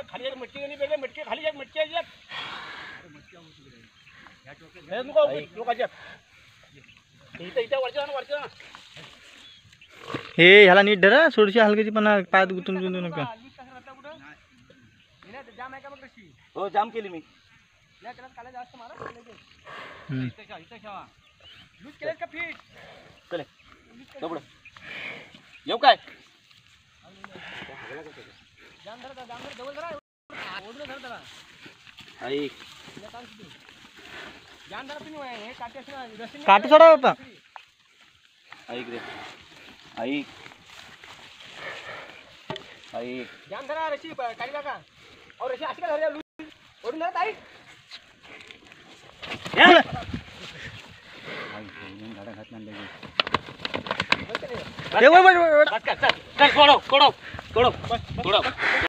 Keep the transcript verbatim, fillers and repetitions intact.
खाली एक मटकी नाही बेले मटकी खाली एक मटकी आहे हे नको लोकांच्या इथं इथं वरच्या वरच्या हे ह्याला नीट धरा थोडीशी हलक्याची पण पायात गुंतून गुंतू नका जाम आहे का मग कशी हो जाम केली मी या त्याला काला जास्त मारा इथं ठेवा इथं ठेवा लूज केलं का फिट चले दबड येऊ काय जाम धरा जाम धरा डबल धरा ओढलं धरा धरा आई जाम धरा तुम्ही हे काटे असं रस्सी काटे सोडा बाबा ऐक रे ऐक ऐक जाम धरा रस्सी काढी बघा और रस्सी अशी का धरा लूज ओढून धरा ताई गाडा घात नाही ए, वळ, वळ, वळ, वळ. चल चल चल सोडव सोडव सोडव सोडव